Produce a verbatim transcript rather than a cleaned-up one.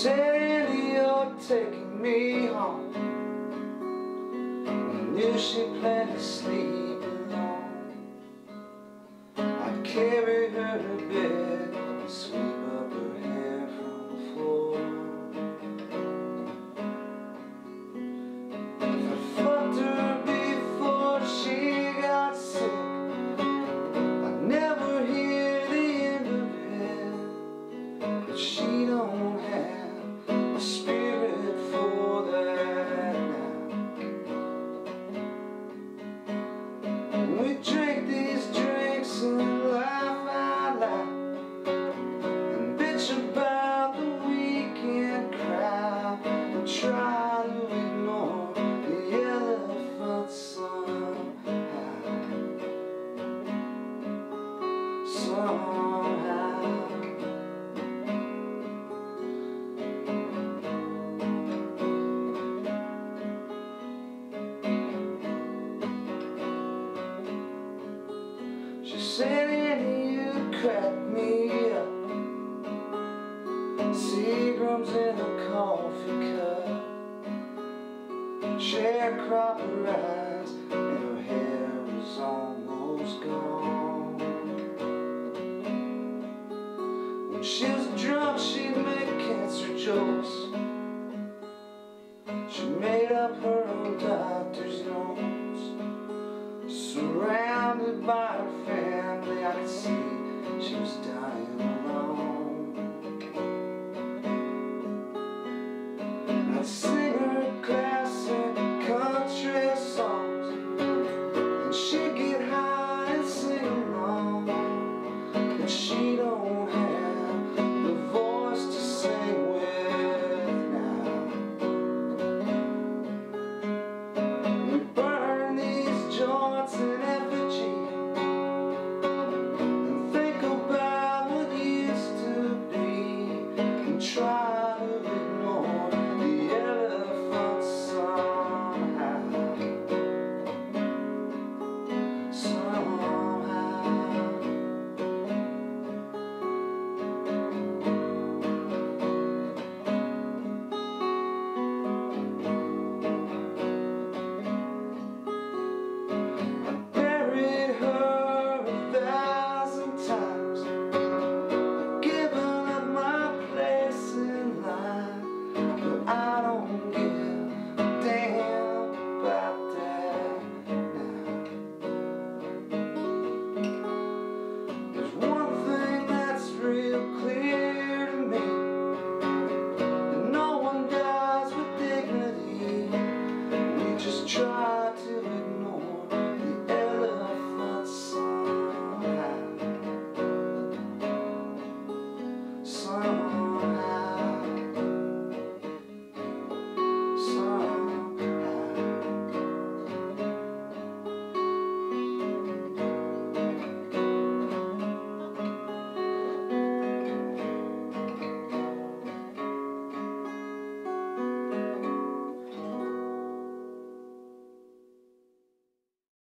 said, "You're taking me home." I knew she planned to sleep alone. I'd carry her to bed and sweep up her hair from the floor. If I fucked her before she got sick, I'd never hear the end of it. But she don't have the spirit for that now. We drink these drinks and laugh out loud and bitch about the weekend crowd and try to ignore the elephant somehow. Somehow. She said, "Andy, you crack me up. Seagram's in a coffee cup, sharecropper eyes, and her hair was almost gone. When she was drunk, she'd make cancer jokes. She made up her own doctor's notes. Surrounded by her family, I could see she was dying.